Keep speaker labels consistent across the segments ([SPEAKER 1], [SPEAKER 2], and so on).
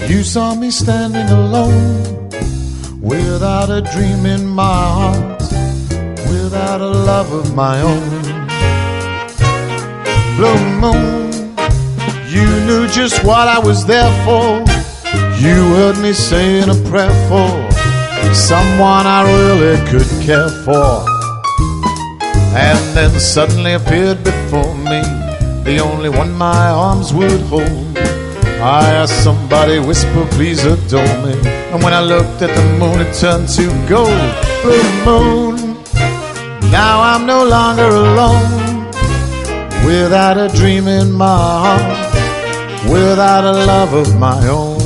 [SPEAKER 1] You saw me standing alone, without a dream in my heart, without a love of my own. Blue moon, you knew just what I was there for. You heard me saying a prayer for someone I really could care for. And then suddenly appeared before me, the only one my arms would hold. I asked somebody, whisper, please adore me. And when I looked at the moon, it turned to gold. Blue moon, now I'm no longer alone, without a dream in my heart, without a love of my own.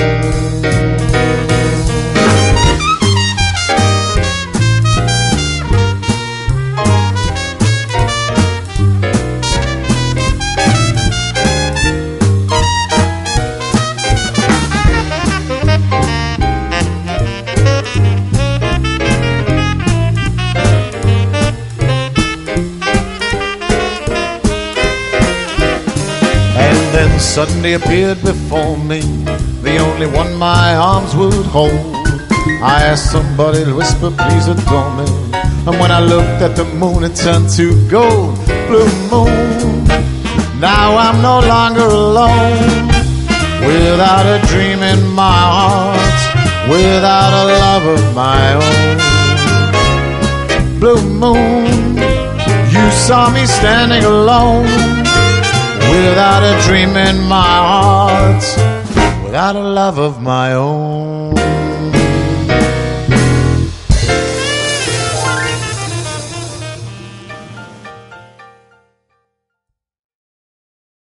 [SPEAKER 1] Then suddenly appeared before me, the only one my arms would hold. I asked somebody to whisper, please adore me. And when I looked at the moon, it turned to gold. Blue moon, now I'm no longer alone, without a dream in my heart, without a love of my own. Blue moon, you saw me standing alone, without a dream in my heart, without a love of my own.